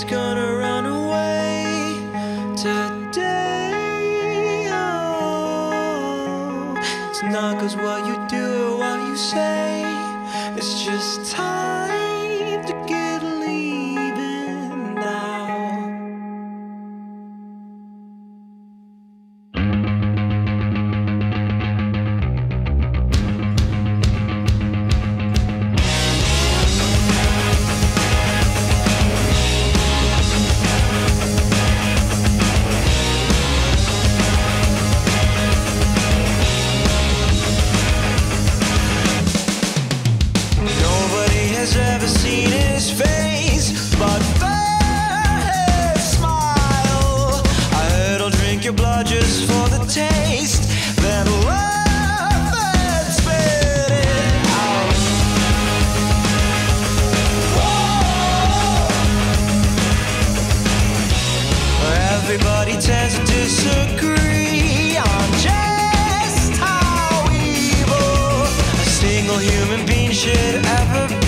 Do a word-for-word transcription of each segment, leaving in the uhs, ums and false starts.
Everybody's gonna run away today. Oh, it's not 'cause what you do or what you say, it's just time to get leaving now. Has ever seen his face, but fair smile. I heard I'll drink your blood just for the taste, then laugh and spit it out. Whoa. Everybody tends to disagree on just how evil a single human being should ever be.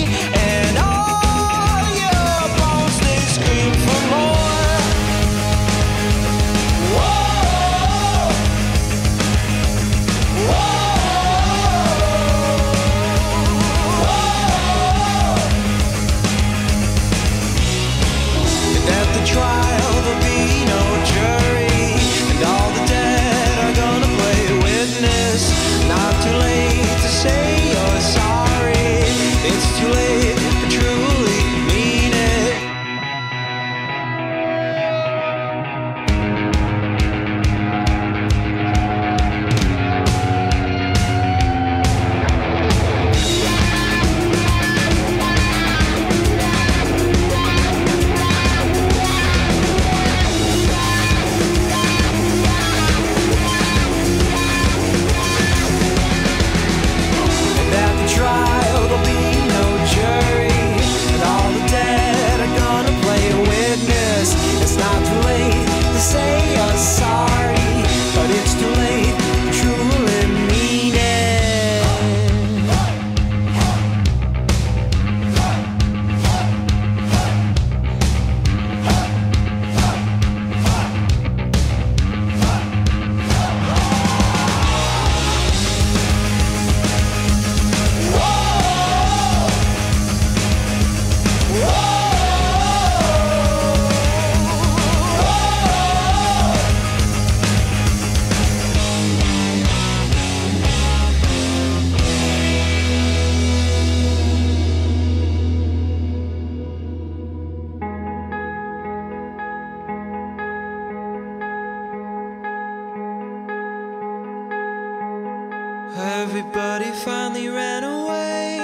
Everybody finally ran away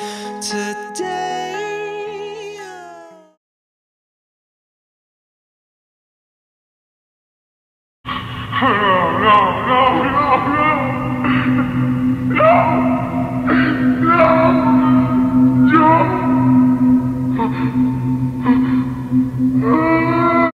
today. No, no, no, no, no, no, no.